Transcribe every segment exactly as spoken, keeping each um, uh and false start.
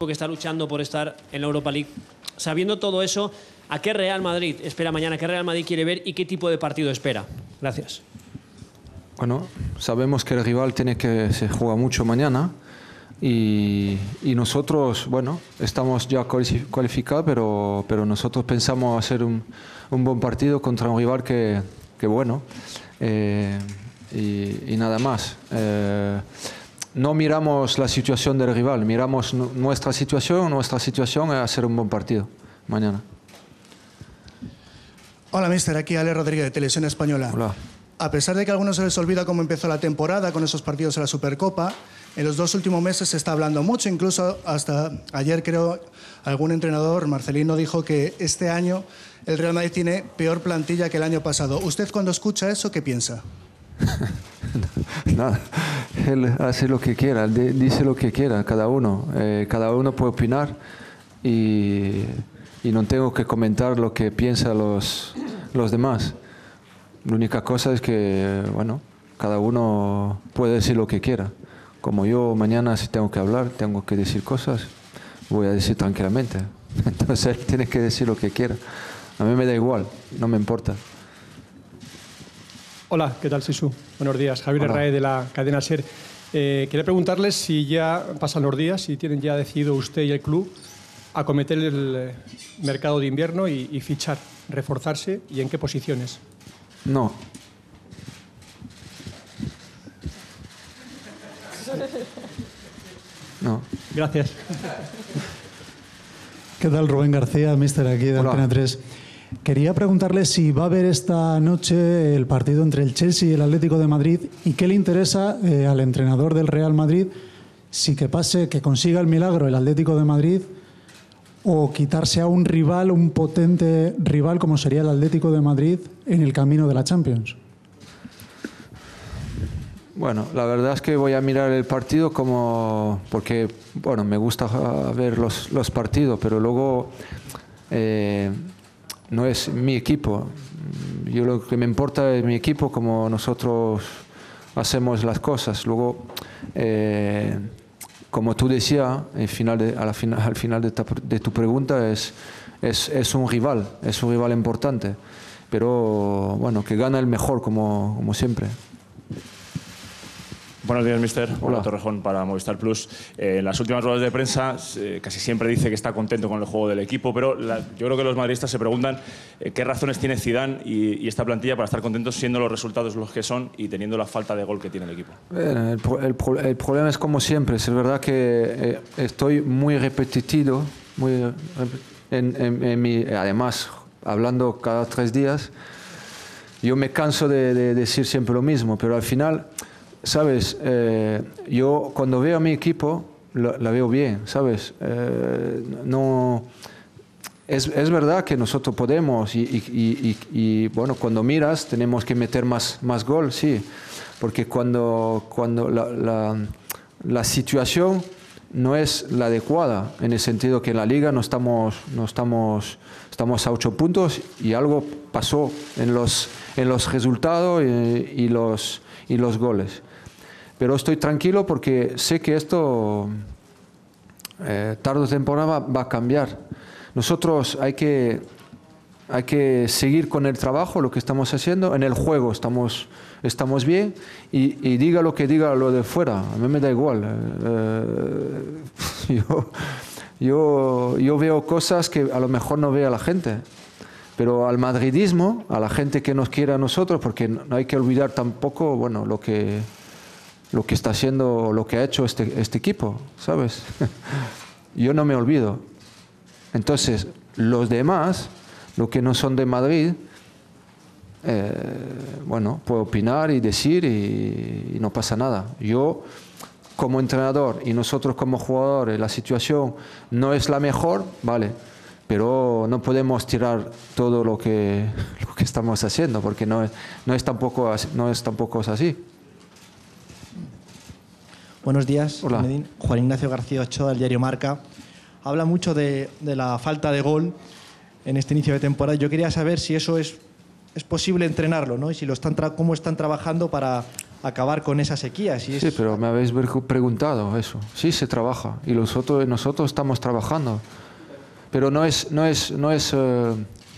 que está luchando por estar en la Europa League. Sabiendo todo eso, ¿a qué Real Madrid espera mañana? ¿Qué Real Madrid quiere ver y qué tipo de partido espera? Gracias. Bueno, sabemos que el rival tiene que se juega mucho mañana y, y nosotros, bueno, estamos ya cualificados, pero, pero nosotros pensamos hacer un, un buen partido contra un rival que, que bueno, eh, y, y nada más. Eh, no miramos la situación del rival, miramos nuestra situación. Nuestra situación es hacer un buen partido mañana. Hola, mister. Aquí Ale Rodríguez, de Televisión Española. Hola. A pesar de que a algunos se les olvida cómo empezó la temporada con esos partidos en la Supercopa, en los dos últimos meses se está hablando mucho, incluso hasta ayer creo algún entrenador, Marcelino, dijo que este año el Real Madrid tiene peor plantilla que el año pasado. ¿Usted cuando escucha eso qué piensa? Nada, él hace lo que quiera, dice lo que quiera, cada uno, eh, cada uno puede opinar y, y no tengo que comentar lo que piensan los, los demás. La única cosa es que, bueno, cada uno puede decir lo que quiera. Como yo mañana si tengo que hablar, tengo que decir cosas, voy a decir tranquilamente. Entonces él tiene que decir lo que quiera. A mí me da igual, no me importa. Hola, ¿qué tal, Sisu? Buenos días. Javier Herrera de la cadena SER. Eh, quería preguntarles si ya pasan los días, si tienen ya decidido usted y el club acometer el mercado de invierno y, y fichar, reforzarse y en qué posiciones. No. No. Gracias. ¿Qué tal, Rubén García, mister aquí de Antena tres? Quería preguntarle si va a haber esta noche el partido entre el Chelsea y el Atlético de Madrid y qué le interesa eh, al entrenador del Real Madrid, si que pase, que consiga el milagro el Atlético de Madrid o quitarse a un rival, un potente rival como sería el Atlético de Madrid en el camino de la Champions. Bueno, la verdad es que voy a mirar el partido como porque, bueno, me gusta ver los, los partidos, pero luego eh, no es mi equipo. Yo lo que me importa es mi equipo, como nosotros hacemos las cosas. Luego, eh, como tú decías, al final de, a la final, al final de, ta, de tu pregunta, es, es, es un rival, es un rival importante. Pero bueno, que gana el mejor, como, como siempre. Buenos días, mister. Hola. Hola, Torrejón para Movistar Plus. Eh, en las últimas ruedas de prensa eh, casi siempre dice que está contento con el juego del equipo, pero la, yo creo que los madridistas se preguntan eh, qué razones tiene Zidane y, y esta plantilla para estar contentos siendo los resultados los que son y teniendo la falta de gol que tiene el equipo. Bueno, el, el, el problema es como siempre. Es verdad que eh, estoy muy repetitivo, muy, en, en, en mi, además hablando cada tres días. Yo me canso de, de decir siempre lo mismo, pero al final... Sabes, eh, yo cuando veo a mi equipo la, la veo bien, sabes. Eh, no, es, es verdad que nosotros podemos y, y, y, y bueno, cuando miras tenemos que meter más, más gol, sí, porque cuando, cuando la, la, la situación no es la adecuada, en el sentido que en la liga no estamos, no estamos, estamos a ocho puntos y algo pasó en los, en los resultados y, y, los, y los goles. Pero estoy tranquilo porque sé que esto eh, tarde o temprano va a cambiar. Nosotros hay que, hay que seguir con el trabajo, lo que estamos haciendo. En el juego estamos, estamos bien y, y diga lo que diga lo de fuera, a mí me da igual. Eh, yo, yo, yo veo cosas que a lo mejor no ve a la gente. Pero al madridismo, a la gente que nos quiere a nosotros, porque no hay que olvidar tampoco, bueno, lo que... lo que está haciendo, lo que ha hecho este, este equipo, ¿sabes? Yo no me olvido. Entonces, los demás, los que no son de Madrid, eh, bueno, puedo opinar y decir y, y no pasa nada. Yo, como entrenador y nosotros como jugadores, la situación no es la mejor, vale, pero no podemos tirar todo lo que, lo que estamos haciendo, porque no es, no es tampoco, no es tampoco así. Buenos días. Hola. Medín. Juan Ignacio García Ochoa, del diario Marca. Habla mucho de, de la falta de gol en este inicio de temporada. Yo quería saber si eso es, es posible entrenarlo, ¿no? Y si lo están tra cómo están trabajando para, acabar con esa sequía. Si es... Sí, pero me habéis preguntado eso. Sí, se trabaja y nosotros, nosotros estamos trabajando. Pero no es, no es, no es, eh,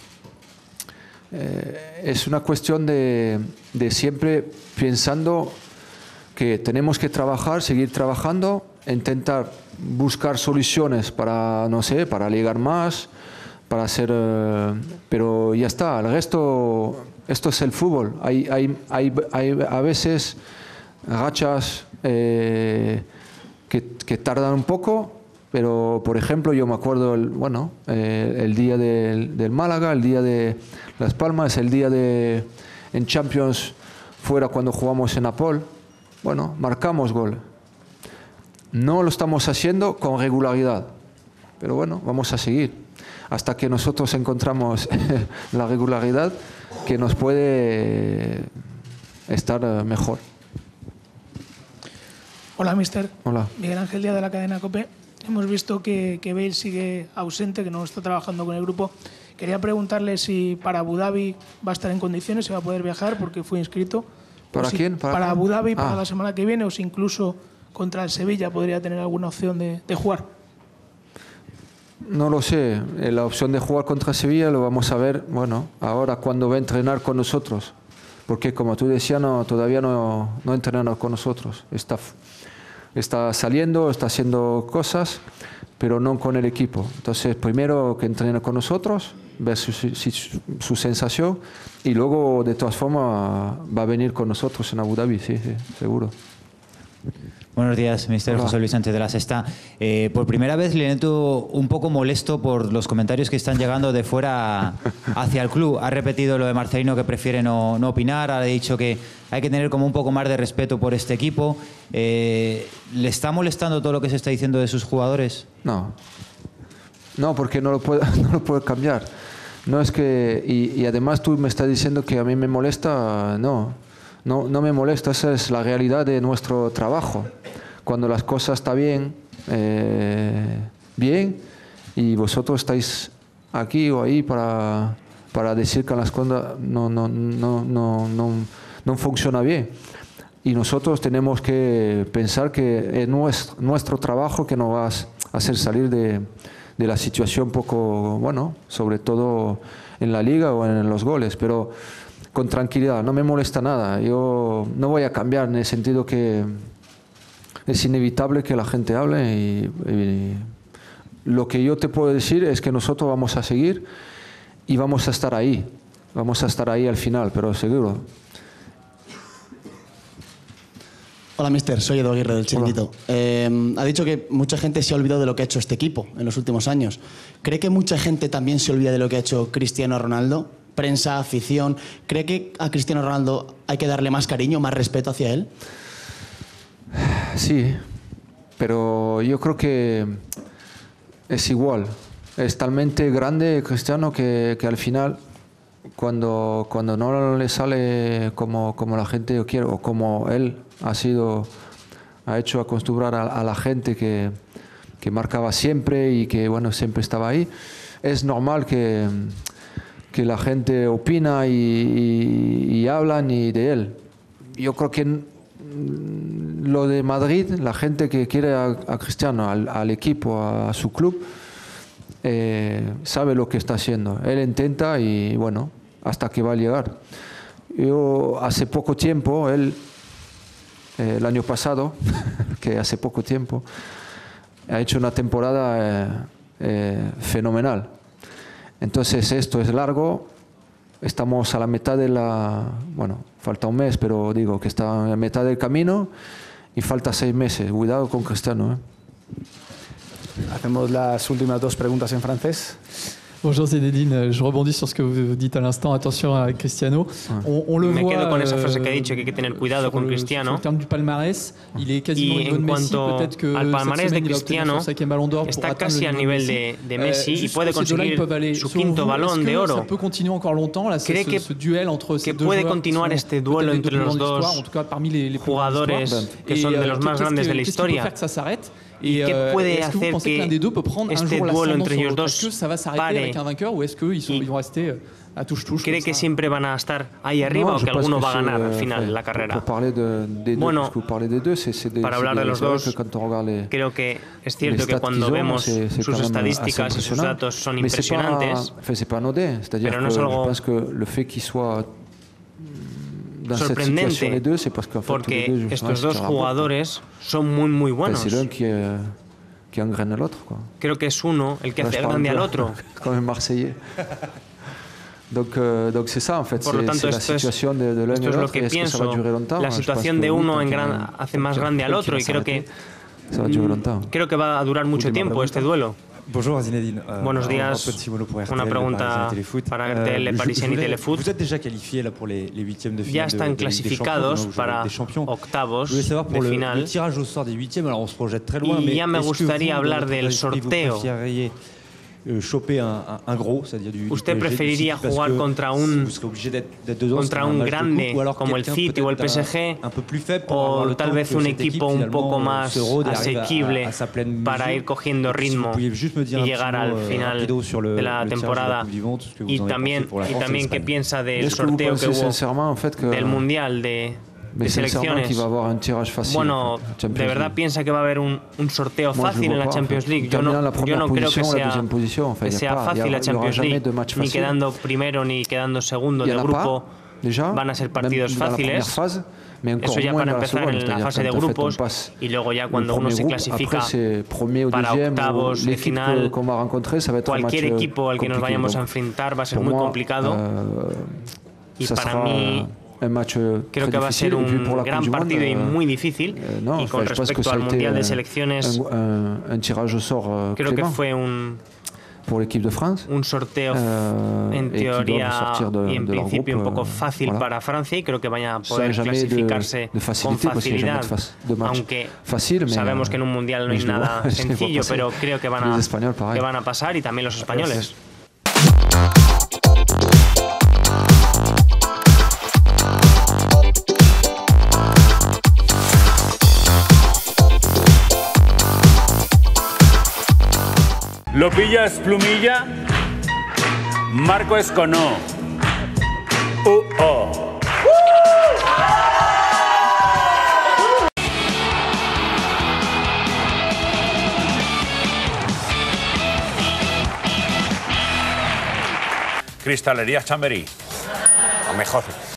eh, es una cuestión de, de siempre pensando que tenemos que trabajar, seguir trabajando, intentar buscar soluciones para, no sé, para llegar más, para hacer, eh, pero ya está. El resto, esto es el fútbol. Hay, hay, hay, hay a veces rachas eh, que, que tardan un poco, pero por ejemplo yo me acuerdo el, bueno, eh, el día del, del Málaga, el día de Las Palmas, el día de en Champions fuera cuando jugamos en Napoli. Bueno, marcamos gol. No lo estamos haciendo con regularidad, pero bueno, vamos a seguir hasta que nosotros encontramos la regularidad que nos puede estar mejor. Hola, mister. Hola. Miguel Ángel Díaz de la cadena COPE. Hemos visto que, que Bale sigue ausente, que no está trabajando con el grupo. Quería preguntarle si para Abu Dhabi va a estar en condiciones, si va a poder viajar porque fue inscrito. ¿Para si, quién? ¿Para, para Abu Dhabi, para ah. la semana que viene, o si incluso contra el Sevilla podría tener alguna opción de, de jugar. No lo sé. La opción de jugar contra Sevilla lo vamos a ver, bueno, ahora cuando va a entrenar con nosotros. Porque como tú decías, no, todavía no, no entrena con nosotros. Está, está saliendo, está haciendo cosas, pero no con el equipo. Entonces, primero que entrene con nosotros, ver su, su, su sensación, y luego, de todas formas, va a venir con nosotros en Abu Dhabi, sí, sí, seguro. Buenos días, mister José Luis Sánchez de la Sexta. Eh, por primera vez le noto un poco molesto por los comentarios que están llegando de fuera hacia el club. Ha repetido lo de Marcelino, que prefiere no, no opinar. Ha dicho que hay que tener como un poco más de respeto por este equipo. Eh, ¿Le está molestando todo lo que se está diciendo de sus jugadores? No, no, porque no lo puedo, no lo puedo cambiar. No es que, y, y además tú me estás diciendo que a mí me molesta, no, no, no me molesta, esa es la realidad de nuestro trabajo. Cuando las cosas están bien, eh, bien, y vosotros estáis aquí o ahí para, para decir que las cosas no, no, no, no, no, no funcionan bien. Y nosotros tenemos que pensar que es nuestro, nuestro trabajo que nos va a hacer salir de, de la situación un poco, bueno, sobre todo en la liga o en los goles, pero con tranquilidad, no me molesta nada. Yo no voy a cambiar en el sentido que es inevitable que la gente hable y, y lo que yo te puedo decir es que nosotros vamos a seguir y vamos a estar ahí, vamos a estar ahí al final, pero seguro. Hola, mister. Soy Edu Aguirre del Chiringuito. Eh, ha dicho que mucha gente se ha olvidado de lo que ha hecho este equipo en los últimos años. ¿Cree que mucha gente también se olvida de lo que ha hecho Cristiano Ronaldo? Prensa, afición. ¿Cree que a Cristiano Ronaldo hay que darle más cariño, más respeto hacia él? Sí, pero yo creo que es igual. Es talmente grande Cristiano que, que al final, cuando, cuando no le sale como, como la gente quiere o como él ha sido, ha hecho acostumbrar a, a la gente que, que marcaba siempre y que bueno, siempre estaba ahí, es normal que, que la gente opina y, y, y hablan y de él. Yo creo que lo de Madrid, la gente que quiere a, a Cristiano, al, al equipo, a, a su club, eh, sabe lo que está haciendo. Él intenta y bueno, hasta que va a llegar. Yo hace poco tiempo, él, eh, el año pasado, que hace poco tiempo, ha hecho una temporada eh, eh, fenomenal. Entonces esto es largo. Estamos a la mitad de la... Bueno, falta un mes, pero digo que está a la mitad del camino y falta seis meses. Cuidado con Cristiano, ¿eh? Hacemos las últimas dos preguntas en francés. Bonjour Zinedine, je rebondis sur ce que vous dites à l'instant, attention à Cristiano. On, on le Me voit, quedo con esa frase que ha euh, dicho, que hay que tener cuidado con le, Cristiano. sur le du palmarès, il est quasiment Y au niveau en de Messi, cuanto peut-être que al palmarès de Cristiano, está casi al nivel de, de Messi y puede conseguir su quinto balón de oro. ¿Cree que, que puede continuar este duelo entre los dos jugadores que son de los más grandes de la historia? ¿Y qué puede hacer que este duelo entre ellos dos pare ¿Cree que siempre van a estar ahí arriba o que alguno va a ganar al final la carrera? Bueno, para hablar de los dos, creo que es cierto que cuando vemos sus estadísticas y sus datos son impresionantes, pero no es algo sorprendente, porque estos dos jugadores son muy, muy buenos. Creo que es uno el que hace grande al otro. Donc, euh, donc c'est ça en fait. Por lo tanto, la esto es, situación de, de l'un esto et es lo l'autre. que pienso. La situación de uno en gran, hace más grande al otro y creo que creo que va a durar mucho tiempo este duelo. Bonjour Zinedine. Euh, Buenos días. Una pregunta para R T L, euh, Parisien y Telefoot. Vous êtes déjà qualifié là pour les, les huitièmes de finale. Ya están de, de clasificados para octavos de le, final. Le tirage au sort des huitièmes, alors on se projette très loin, y mais ya me gustaría hablar del sorteo. Choper un, un gros, c'est-à-dire du, ¿Usted preferiría jugar contra un, contra un grande como el City o el P S G o tal vez un equipo un poco más asequible para ir cogiendo ritmo y llegar al final de la temporada? Y también, y también qué piensa del sorteo que hubo del Mundial de... de selecciones. Bueno, ¿de verdad piensa que va a haber un, un sorteo fácil en la Champions League? Yo no, yo no creo que sea, que sea fácil la Champions League, ni quedando primero ni quedando segundo del grupo. Van a ser partidos fáciles. Eso ya para empezar en la fase de grupos y luego ya cuando uno se clasifica para octavos de final, cualquier equipo al que nos vayamos a enfrentar va a ser muy complicado y para mí creo que va a ser un gran partido y muy difícil. Y con respecto al Mundial de Selecciones, creo que fue un, un sorteo en teoría y en principio un poco fácil para Francia y creo que vayan a poder clasificarse con facilidad. Aunque sabemos que en un Mundial no hay nada sencillo, pero creo que van a, que van a pasar y también los españoles. Lo pillas Plumilla, Marco Esconó. Uh -oh. Cristalería Chamberí, lo mejor.